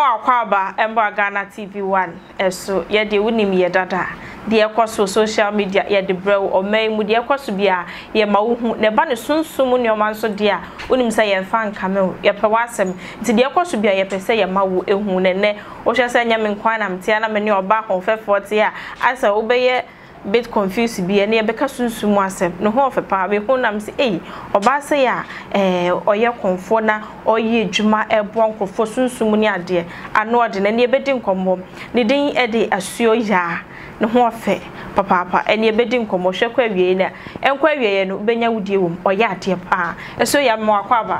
akwaba embo Ghana TV1 eso ye de wonim ye dada de ekoso social media ye de brew o man mu de ekoso bia ye ma wo hu ne ba ne sunsum ne o man so de a wonim say ye fan kamel ye pe wasem nti de ekoso bia ye pe say ye ma wo ehu ne o hwe say nyame nkwan na mtia na me ne oba konfefo te a asa wo be ye bit confused bi ene be ka sunsum asem no ho ofepa be hu nam se oba se ya oye konfo na oye adwuma ebo nkofo sunsum ni ade ano ode na ne be di nkombo ne din e de asuo ya no ho ofe papa ene be di nkombo hwe kwa wie na enkwa wie no benya wudie wom oye ade pa eso ya mo akwaba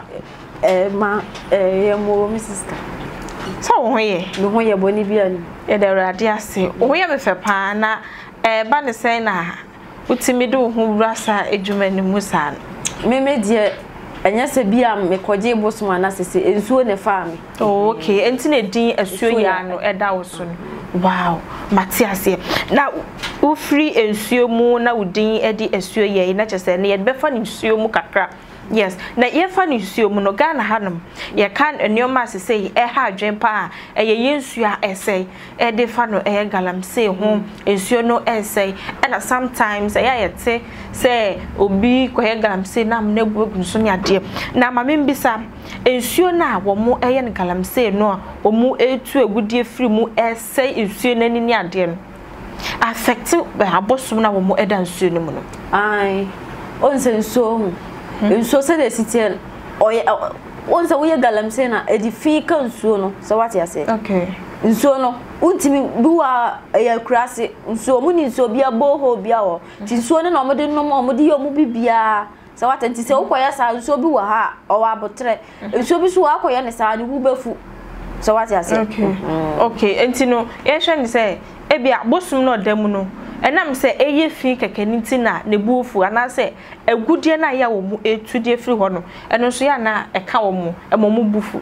ye mo mi sister so ho ye no ho ye boni bia ni ye de rade ase ho ye me fe pa na ba ne sen na utimi do hu brasa edwuma ni musa me die enya se bia me koje bosuma na sese ensuo ne fa me okay enti na din asuo ya no eda wo so wow matiase na wo free ensuo mu na udin edi asuo ye na chese ne ye be fa ni ensuo mu kakra yes na ye fa ni ensuo mu no Ghana hanum ye kan enioma sese ha adwen pa ye yensuo a ese e de fa no galămsey ho ensuo no ese and sometimes yete say obi ko galămsey na me nebu so ne ade na ma me mbisa ensuo na wo mu ne galămsey no wo mu etu egudie free mu ese ensuo na ni ade no affect abosum na wo mu eda ensuo no mu no ai onse ensuo nso se de sitel oye onse wo ye galămsey na edifi kan nsuo no so what you say okay nsuo no untimi biwa ya krase nsuo mu ni nsuo bia boho bia ho ti nsuo ne na omode no omode ye omu bibia so what nti se ukoya sa nsuo bi wa ha o wa botre nsuo bi so wa akoya ne sa ne wu befu so what you say okay enti no ye hwe ni se ebia bosum no dam no enam se eye fi kekeninti na ne buofu ana se agudie na ya wo mu etudie firi ho no eno so ya na eka wo mu emomu bufu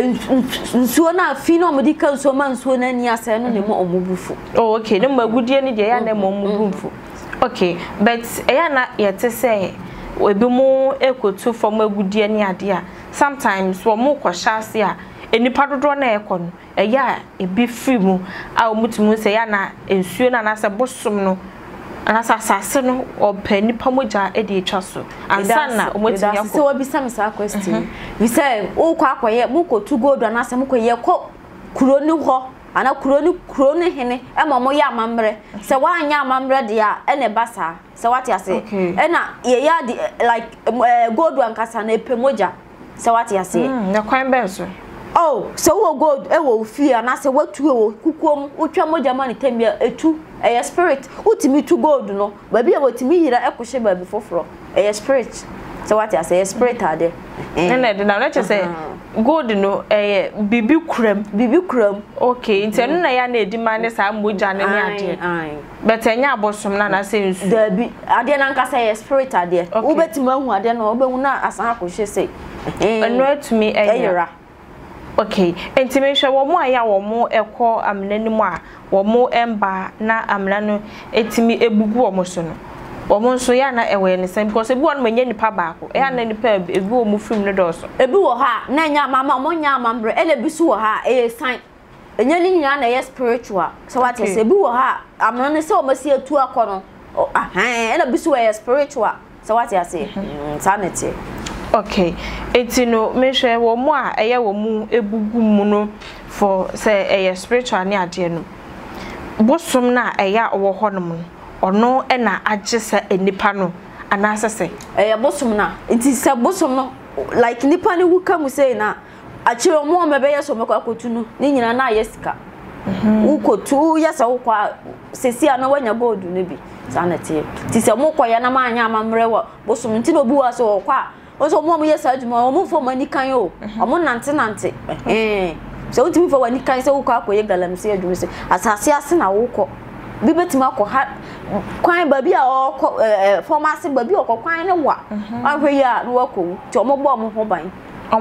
nsuo na fi no omudi ka nsuo ma nsuo na ni ase no ne mo omubufu oh okay ne magudie ni de ya na emomu bufu okay but eya na yete se ebi mu ekotu from agudie ni ade a sometimes wo mu kwashase a enipa dodo na ekọ no eya ebi free mu a omutumu se ya na ensuo na se bosom no anasa asase no opa nipa moja e de etwa so ansa na omutumu yakọ se obi sam sa question we say o kwa akoye mu ko tu gold anasa mu ko ye ko kuro ni ho ana kuro ni hene e mo ya amamre se wa anya amamre de a e ne basa se what you say e na ye ya like gold ankasa na epe moja se what you say na kwan benso oh so wo gold e wo fear na se watu e wo kukom utwa moja mani temia etu e spirit utimi tu gold no ba bia wotimi hira e kohye ba bi foforo e spirit so what you say spirit ade na de na let's say gold no bibi kuram okay ntenu na ya na edima ne sa moja ne ne ade but enya abosom na se nsu da bi ade na nka say spirit ade wo betima hu ade no wo be hu na asan akohye say eno atumi eyira okay intimation wo mu aya wo mu ekọ amnani mu a wo mu emba na amna no etimi ebugu wo mu so no wo mu so ya na ewe ne sem because ebi won manya nipa baako ya na nipa ebi wo mu film no do so ebi wo ha na nya mama mo nya amambre ele bi so wo ha sign enya ni nya na spiritual so what is ebi wo ha amna ne se o masi atu akọ no ele bi so spiritual so what you say sanity okay etino mehwe wo mu a eye wo mu ebugu mu no for say spiritual ni ade no bosom na eya wo ho no ono na age se enipa no anase se bosom na nti se bosom no like nipa ni wuka mu say na achiro mu o mebe yeso mekwa kotu no ni nyina na yesika ukotu yesa wo kwa sesi ana wanya gold no bi sanete ti se mu kwa ya na ma anya amamre wo bosom nti no bi wa so kwa oso mo yesa adwuma o mo fo mani kan o mo nante so utimi fo wani kan se wo kwa akoye galămsey adwuma se asase ase na wo kọ bi betima akọ ha kwan ba bi a o formasi ba bi o kọ kwan ne wa ahwe ya no wakọ ti o mo bo mo ho ban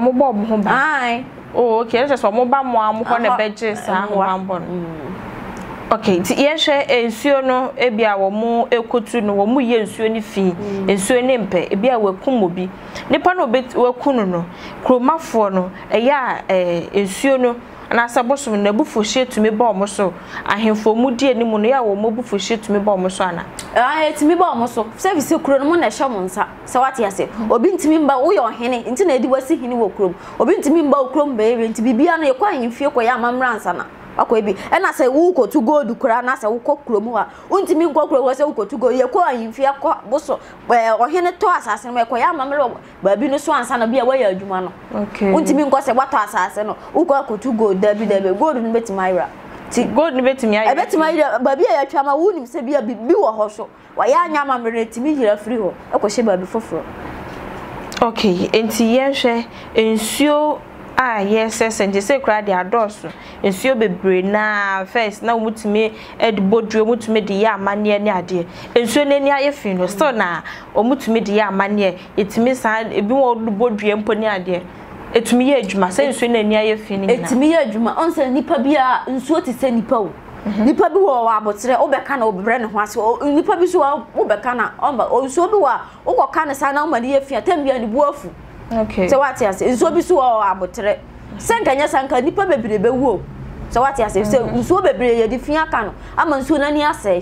ai oh okay so mo ba mo am ho ne beje sa ho bambon okay ti yehwe ensuo no ebia wo mu ekotu no wo mu ye ensuo ni fi ensuo ni mpe ebia wakum obi nipa no wakunu no kromafo no eya ensuo no na sabosom na bufu hye tumi ba omo so ahemfo mu die ni mu no ya wo mo bufu hye tumi ba omo so ana tumi ba omo so service kuro no mu na hye mo nsa se wate ase obi ntimi mba wo yo hene nti na edi wasi hene wo kuro obi ntimi mba wo kuro be nti bibia no ye kwa ahemfie ko ya amamra nsa na akwa bi na se wo ko to gold kura na se wo ko kuro mu ha untimi nko kuro wo se wo ko to go ye ko ahemfie ko boso ohene to asase no ko ya amamra ba bi no so ansa na bia wa ya adwuma no okay untimi nko se wato asase no wo ko to gold dabi gold no betimi ayra ti gold no betimi ayra betimi ayra ba bia ya twama wunim se bia bi wo ho so wa ya anya amamra timi yira free ho e ko she ba bi foforo okay enti ye hwe ensuo yes and say cry the adoso ensuo bebre na first na omutime edibodru omutime de ya amane ne ade ensuo nani ayefi no still na omutime de ya amane etime sa ebi wo bodru empo ne ade etumi ye adwuma say ensuo nani ayefi ni etumi ye adwuma onse nipa bia ensuo ti se nipa o nipa bi wo abotre obeka na obre ne ho ase nipa bi so obeka na omba ensuo bi wa okoka ne sa na omani ye fia tambia ni buafu okay so what ase nso bi so wo abotre senkanya sanka nipa bebre bewu so what ase so nso bebre ye di fia ka no ama nso nani ase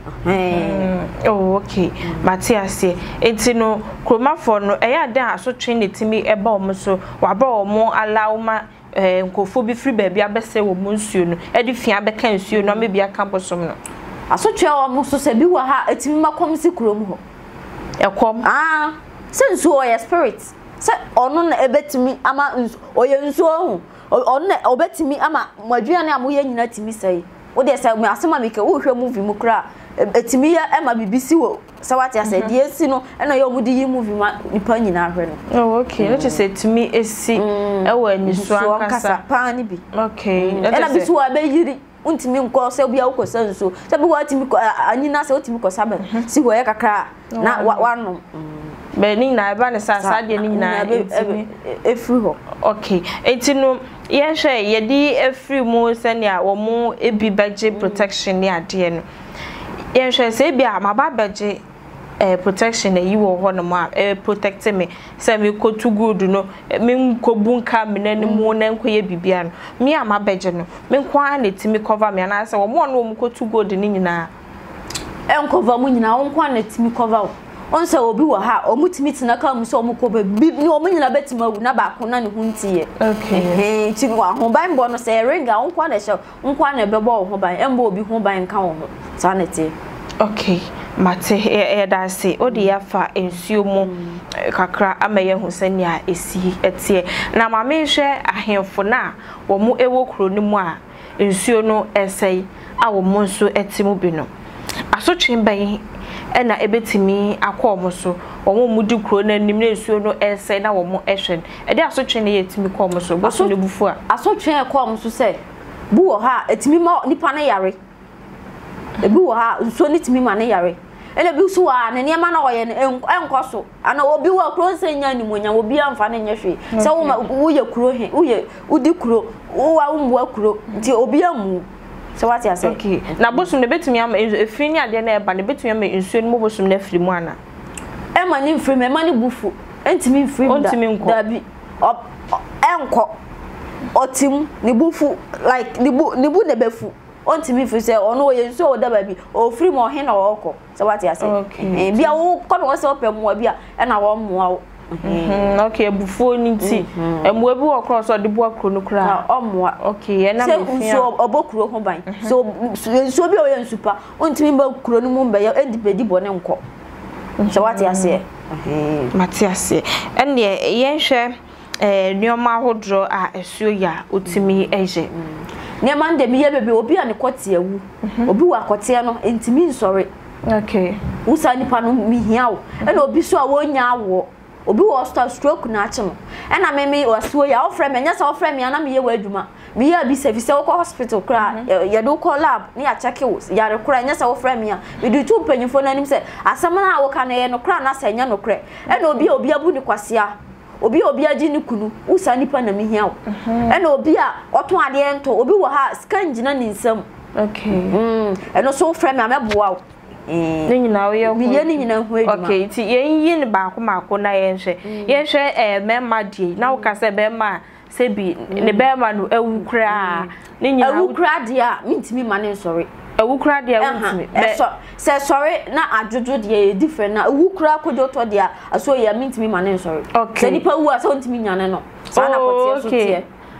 oh okay matiase enti no kromafo no eya den aso twen ne timi eba omo so waba omo alawma nkofo bi free baby abese wo mo nsuo no edi fia beka nsuo no me bia kamposom no aso twen omo so se bi wa ha etimi makom si krom ho ekom se nsuo ye spirit se ono na ebetimi ama oye nsuo hu ono na obetimi ama mwaduane amoye nyina timi sai wo de se me asema meke wo hwe movie mu kra etimi ya ema bibisi wo se wate ase de esi no ena ye omudi yi movie ma nipa nyina hwe no oh okay let us say timi esi ewo aniso ankasa pa ni bi okay ena bisu wa be yiri untimi nko se bia wo so nso se bi wa timi anyina se otimi ko sabe si ho ye kakra na wano Beni na eba ne sasa de ni na efri ho okay enti no ye hwe ye di efri mu senia wo mu ebi baje protection ni ade no ye hwe se bia maba baje protection yi wo ho no ma protect me se me ko too good no me nkobu nka me nanimu na nkoye bibia no me ama baje no me kwa na timi cover me na se wo mo no ko too good ni nyina cover mu nyina wo kwa na timi cover onse obi wo ha omutimi tina ka mu so omko bi ni omunyina betima wu na ba ko na ne huntiye okay ti wa ho ban bo no se ringa onkwa na hye onkwa na bebo ho ban embo obi ho ban ka ho sanete okay mate da se odi ya fa ensuo mu kakra amaye hu sania esi etie na ma me hwe ahemfo na wo mu ewo kro ni mu a ensuo no esei a wo mu nso etimu bi no asotwe ban ena ebetimi akomo so omo mudi kro na nim na ensuo no esei na wo mu ehwen e de asotwe ne yetimi komo so bo so ne bufu a asotwe komo so se bu wo ha etimi ma nipa na yare ebi wo ha nsuo ni timi ma na yare ele bi so wa ne niam na oye enko so ana obi wa kro se nya ni monya obi amfa na nya hwe se wo ye kro he wo ye udi kro wo wa wo kro nti obi amu so what you say okay na bosum ne betumi am efiri ni ade na eba ne betumi am ensuo ni mo bosum na firi mu ana e ma ni firi me ma ni bufu entimi firi da bi enko otim ni bufu like ni bu ne befu ontimi firi se ono ye nsuo o da ba bi o firi mo he na wo ko so what you say okay bia wo ko no se opem mo bia e na wo mo okay bufuo ni ti emu ebi wo cross o de bu akro no kra omoa okay na me fia so obokuro ho ban so bi o ye nsupa ontimi ba kuro no mu mba ye endipedi bone nko so what you say matiase ene ye hwe nioma hodro a esuo ya otimi eje ne mande mi ye bebe obi ane kote awu obi wa kote no entimi nsore okay usa nipa no mi hiawo ene obi so a wonya awo obi wo stroke na ache no ena meme wasuo ya ofre me nya sa ofre me na me ye wadwuma me ya bi service wo hospital kra ye do call lab ne ya check wo ya rekra nya sa ofre me ya we do tu panyifo na nim se asama na wo ka na ye no kra na sa nya no kra ena obi abu ni kwasea obi agi ni kunu usa nipa na me hiawo ena obi a oton ade ento obi wo ha scan gina ni nsam okay eno so ofre me ameboa ni nyina we ye ni nyina hu eduma okay ti yen yin ba ko mako na yenhwe mema die na wo ka se bema sebi ne bema no ewu kra ne nyina ewu kra dia mintimi mane sorry ewu kra dia mintimi se sorry na adwodo dia different na ewu kra kodo to dia aso ya mintimi mane sorry se nipa wu asa ntimi nyane no sana kotie so tie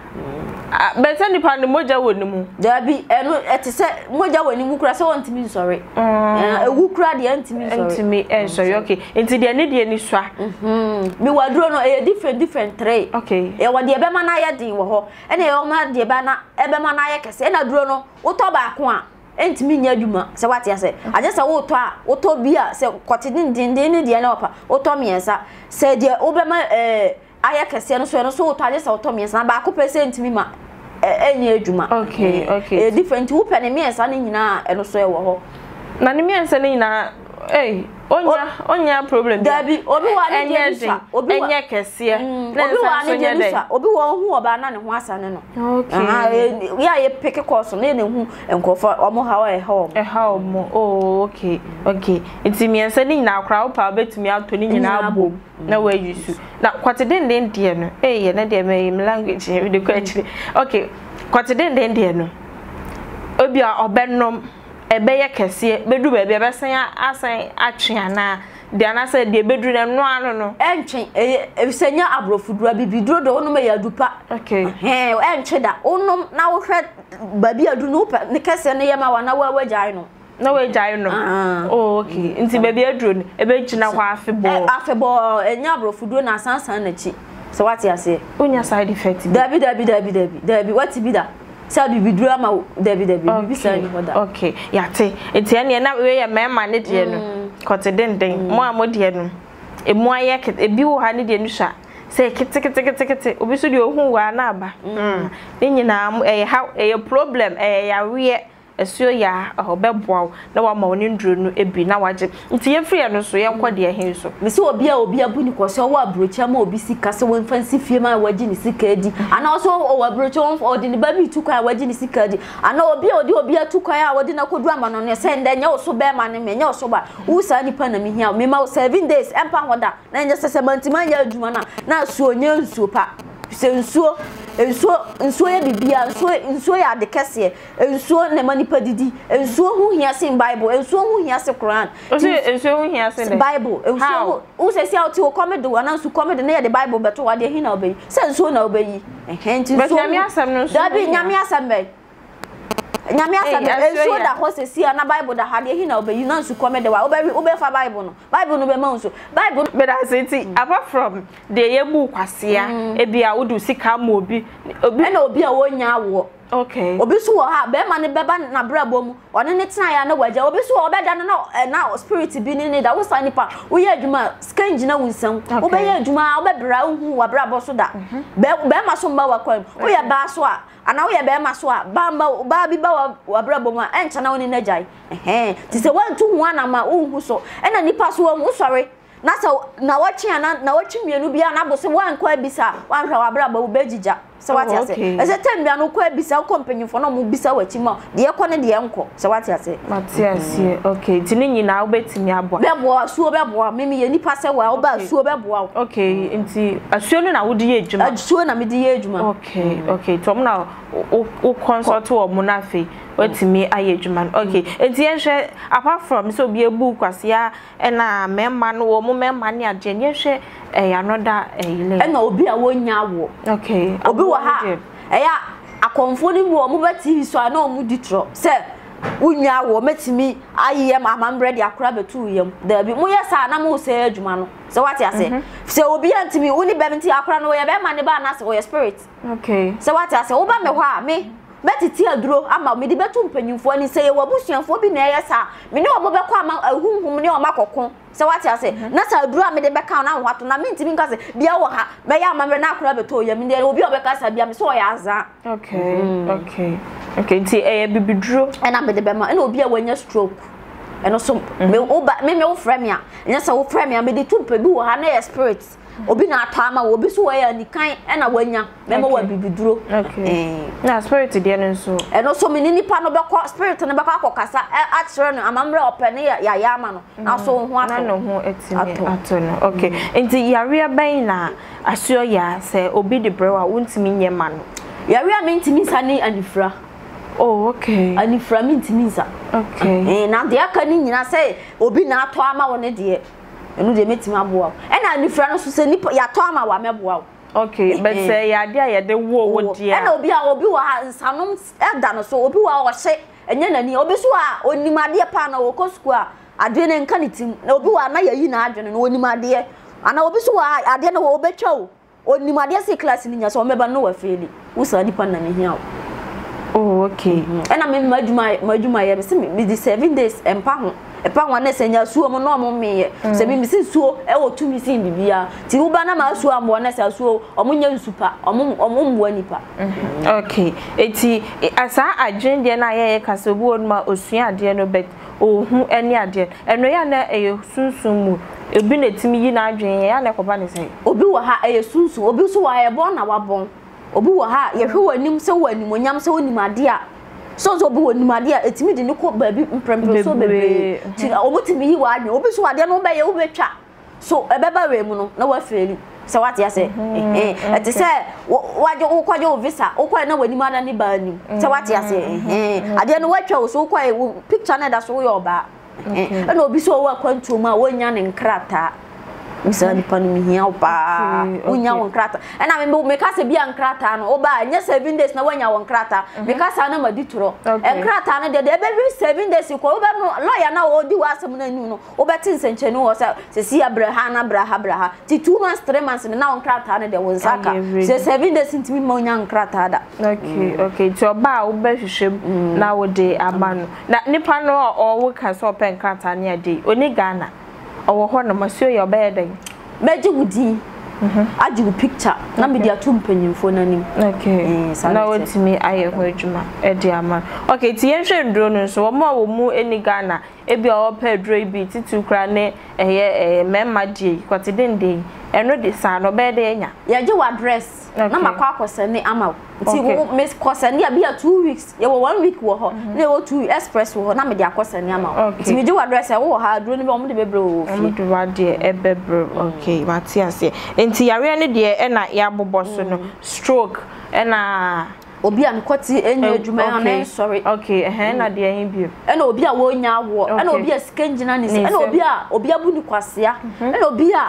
beta nipa ne moja woni mu dabi eno etise moja woni mu kra se wontimi sorry ewu kra dia ntimi sorry ntimi sorry okay enti dia ne dia ni swa mi wadro no different three okay e wade ebe ma na ye din wo ho ene e o ma de ebe na ebe ma na ye kese na duro no uto ba ko a entimi nya adwuma se wate ase aje se wo to a wo to bi a se kwoti din ne dia na opa wo to miensa se dia obema aya kese no so wo to aje se wo to miensa na ba ko pese ntimi ma enye adwuma okay different wo pe ne miensa ne nyina eno so e wo ho na ne miensa ne nyina onya problem dabi obi wa ne dia nsa obi wa enye kese obi wa ne dia nsa obi wa hu oba na ne ho asane no okay ya ye pick course na ne hu enkofo omo hawa oh okay enti miensa ne nyina akra wo pa betumi ato ne nyina abom na wa yusu na kwateden den die no ye na de me language we de kwachire okay kwateden den die no obi a obennom ebe ye kese bedu be be besan asan atweana de anase de bedu na no ano no entwen ebisanya abrofudura bibiduro do no me yadupa okay entwe da onum na wo hwe babi adu no pa ne kese ne yema wa na wa wajai no na wajai no oh okay nti babi aduro ne ebe gina kwa afebo enya abrofuduro na sansan na chi so wati ase onya side effect dabi wati bi da sabi biduru ama dabi bisa ni hoda okay yate enti ene na we ye mema ne de no kotedenden mo amode no emu aye ebi wo ha ne de no sha se kete obi so de ohun wa na aba ne nyina ha problem ya we esuo ya obeboa na wa ma oni nduro no ebi na waje nti ye free no so ye nkọ de hen so me se obi abu ni kwose wa abrocha ma obi sika se won fancy fie ma waje ni sika edi ana also o abrocha won odi ni baby tukwa waje ni sika edi ana obi atukwa ya wodi na kodu ama no ne se nda nya oso be ma ne me nya oso ba usa ni pa na me hia me ma 7 days empa hoda na nya se mantima nya adwuma na suo nya nsuo pa se nsuo ya bibia nsuo ya de kese nsuo ne manipa didi nsuo hu hia sin bible nsuo hu hia sin quran nsuo hu hia sin bible nsuo u se sia oti wo comedy wana nsu comedy na ya de bible beto wa de hina obeyi se nsuo na obeyi nti nsuo nyame asam no dabi nyame asam be nyame asam nsuo da ho se sia na bible da ha de hina obeyi na nsu comedy wa obe fa bible no be ma nsu bible but as it apart from the yebu kwasia ebia wodu sika ma obi na obi a wonya awo okay obi so wo ha be ma ne beba na brabo mu one ne tena ya na waja obi so wo beda na spirit bi ni da wo sani pa wo ye adwuma skange na wunsam wo be ye adwuma wo be bra hu wa brabo so da be ma so mba wa kwam wo ye ba so a ana wo ye be ma so a ba bi ba wa brabo mu a encha na woni na jai ti se wantu hu ana ma hu so ena nipa so wo sorry na sa na wachi mienu bia na bo se wan kwa bisa wan hwa wa brabo wo bejija se wati ase ese tembia no kwa bisa kompanyufo na mo bisa wachi ma de ekọ ne de enko se wati ase matiase okay tini nyina wo betimi aboa beboa asuo beboa mimi ye nipa se wa wo ba asuo beboa okay nti asuo no na wo de ye adwuma asuo na me de ye adwuma okay tom na o consult wo mo na fe watimi aye adwuma okay nti enhwe apart from so bi ebu kwasia na memma no wo mo memma ne age ne hwe another ile na obi a wonya wo okay obi wa ha ya akonfo ni wo mo beti so ana o mu ditro se wonya wo metimi aye mama mbredi akora betu yem da bi mo yesa na mo se adwuma no se wati ase se obi antimi woni bemti akora no ye be ma ne ba na se wo spirit okay se wati ase wo ba me ho a me betiti aduro ama me di betu mpanyimfo ani se ye wabusuanfo bi na yesa me ne wo beko ama ahunhum ne o makokon se wati ase na sa aduro a me de beka na hwato na me ntimi nka se bia wo ha me ya amamre na akora beto ye me de obi obeka sa bia me so ya aza okay nti bibiduro na me de be ma na obi a wanya stroke eno so me wo frame a nya sa wo frame a me de tumpa bi wo ha na spirit obi na atama obi so ya nikan na wanya memo wa bibiduro na spirit de no so eno so me nipa no beko spirit no beko akokasa atire no amamre opene ya ama no na so ho ato no ho etimi ato no okay nti yare ban na asuo ya se obi de brewa wontimi nye ma no yare a mentimi nsa ne anifra oh okay anifra mentimi nsa okay na de aka ni nyina se obi na ato ama wo ne de enu de metimi aboa e na anifra no so se nipa ya to ama wa meboa okay but say ya de ya de wo dia e na obi wa nsanom e da no so obi wa wo hye enye nani obi so a onimade pa na wo kosku a ade ne nka ne tim na obi wa na yayi na adwene no onimade ana obi so wa ade na wo betwa o onimade se class ni nya so meba no wa feli usa nipa na ne hia oh okay ena me madwuma ye se me di 7 days empa ho epa ho na se nya suo mo no mo me se me se suo e wo tumi sin bibia ti wo ba na ma suo ambo na se suo omo nya nsupa omo mbo nipa okay eti asa adwen de na ye kasa obi onuma osua ade no bet ohu eni ade eno ya na eye sunsun mu ebi na timi yi na adwen ya na koba ne se obi wo ha eye sunsun obi so wa ye bon na wa bon obi wo ha ye hwe wanim se wanim onyam se onim ade a so obi wonim ade a etimi de ne ko baabi mprempre so bebe ti omotimi yi wa adwen obi so ade no be ye wo betwa so ebeba we mu no na wa feli se what ya say eti se waje ukwaje visa ukwa na wanim ada ni ba nim se what ya say ade no watwa so ukwa picture na da so yo ba na obi so wa kwantu ma wonya ne nkrata misa ni panu mi hia opa wonya won krata na me ka se bia nkrata no oba nya 7 days na wonya won krata me ka sa na madituro nkrata no de be 7 days ko oba no lawyer na odi wasem na nu no oba tin senche no se si abraha na braha ti 2 months 3 months na won krata no de won saka se 7 days ntimi ma wonya nkrata da okay ti oba oba hwehwem na wo de amano na nipa no o wo ka so pen krata ne ade oni Ghana owo ho na masio ya oba yeden meji wudi ajigu picture na media tu mpanyimfo nanim okay na wotimi aye ho adwuma e de ama okay ti yenhwe ndro no so wo mu eni Ghana ebi o pa dro bi titu kra ne eye memma die kwate dende eno de sa no be de enya ye je wa address na makwa akosane ama ti wo miss kosane ya bia 2 weeks ye wo 1 week wo ho na wo 2 express wo ho na me de akosane ama ti me je wa address e wo ha dro ne be o mo de bebre wo fi do wa de e bebre okay matiase enti yare ne de e na ya boboso no stroke e na obi an kwati enye adwuma na sorry okay na de hin bio e na obi a wo nya wo e na obi a skanjina ni se e na obi a bu ni kwasea e na obi a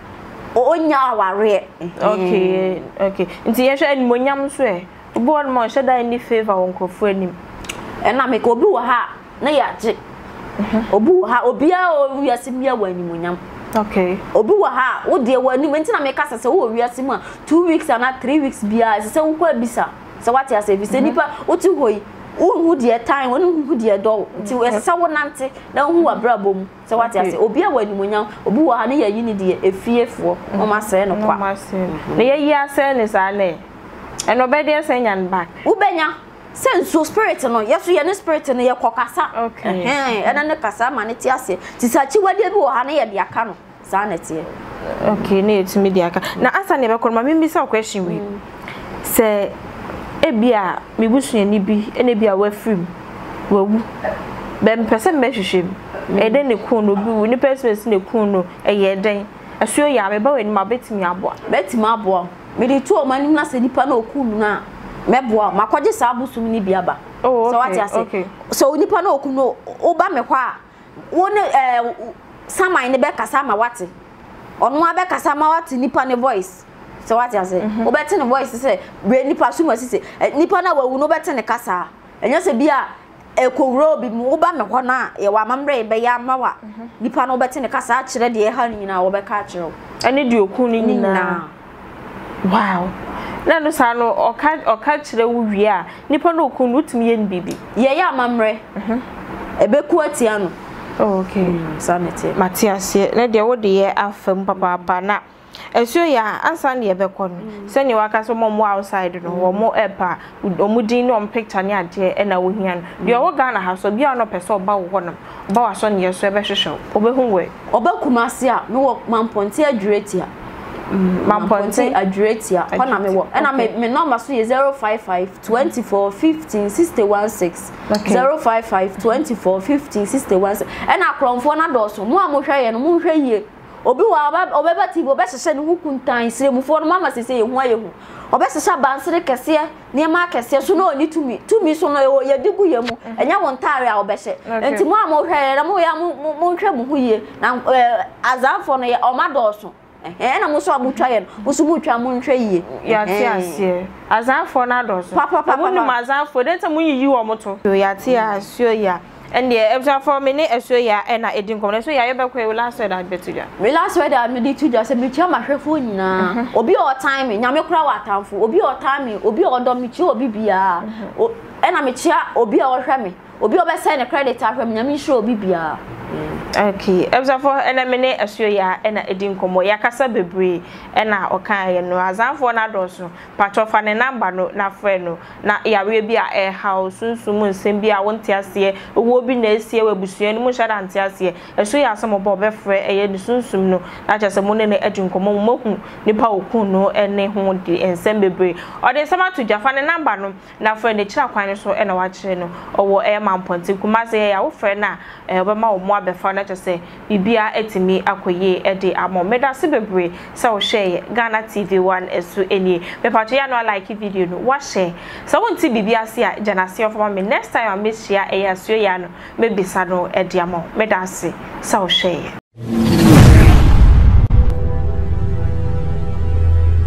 onya aware okay nti ye hwe animonyam so e obi won mo hwe da ni favor won krofo anim e na me ko obi wo ha na ya je obi wo ha obi a o wiase bia wa animonyam okay obi wo ha wo de wa anim nti na me kasa se wo wiase mu a 2 weeks and 3 weeks bia se wo kwa bisa se what ya say bi se nipa oti hoi hu de time wonu hu de do nti esa wo nante na hu abrabom se what ya say obi a wa animonyam obi wo ha na ya yi ni de efiefo o ma se no kwa na ye yi ase ne sa na eno be de ase nyan back ubenya sense spirit no yeso ye ne spirit no ye kokasa okay ena ne kasa ma ne ti ase ti sachi wade bi wo ha na ye de aka no sa na tie okay na etimi de aka na asa ne be korma me bisa question we se ebia mebusua ni bi ene bia wa film wawu be mpese mehwehwem eden ne kun no bi wu ni person ne kun no eye den asuo ya me ba weni ma betimi aboa me di tu o mani na se nipa na okun na meboa makwaje sa abusum ni bia ba so what ya say so nipa na okun no oba me kwa wo ne saman ne be kasa ma wate onu abe kasa ma wate nipa ne voice so what ya say obeti ne voice say bre nipa suma say nipa na wawu no beti ne kasa enya se bia ekowro bi mu oba me ho na ye wa mamre be ya mawa nipa na obeti ne kasa a kire de ha nyina wo be ka kire ene de okun ni nyina wow na no sa no oka kire wo wi a nipa na okun utumi ye nbibi ye ya mamre ebeku atia no okay sanity matiase na de wo de ye afam papa na esuo ya ansa na ye bekọ no se ni waka so mo outside no wo mo epa omudin no picture ni ade e na wo hia no de wo Ghana ha so bia no pese oba wo no ba wa so ne ye so e be hwehwe obehu we obakumase a me wo mamponte adwretia mamponte adwretia ho na me wo e na me number so ye 055 24 15 616 055 24 15 616 e na kromfo na do so mo amohwe ye no mo hwe ye obi wa obeba TV obehye ne hukuntan siremufo no mama sese ye hu ayehu obehye bansere kese ne ma kese so no oni tumi so no ye digu ye mu enya won tare a obehye enti mu amhwere na mu ya mu nhwe mu huye na azanfo no ye omadoso na mo so abutwa ye no so mutwa mu nhwe yie ya ti ase azanfo na doso mu ni mazanfo denta mu yiyi wo moto ya ti asio ya and the for me eso ya na edin kom so ya ye be kwa last word that betuja me last word that me di tuja se me tia mahwefo nyina obi o time nyame kura wa atamfo obi o time obi o do me chi obi bia na me chia obi o hwe me obi o be send the credit ahwe me nyame hwe obi bia okay for na me ne eso ya na edin kom ya kasa bebre na okan ye no azanfo na doso pachofa ne number no na frɛ no na yawe bi a house sunsum nsem bi a wonte ase owo bi na esie wabusua no mu hyada nte ase eso ya asem bo be frɛ eye ne sunsum no na kyese mo ne edin kom mo mahu nipa okun no ene ho de ensem bebre ode sama to jafa ne number no na frɛ ne kira kwan so na wa kire no owo mamponti kumase ya wo frɛ na obema wo mo abefa na kyese bibia etimi akoye de amo medase bebre se wo share Ghana TV1 esu enie me pacho ya no like video no wa share so wonti bibia se a janase of me next time I miss share asuo ya no me bisa no de amo medase se wo share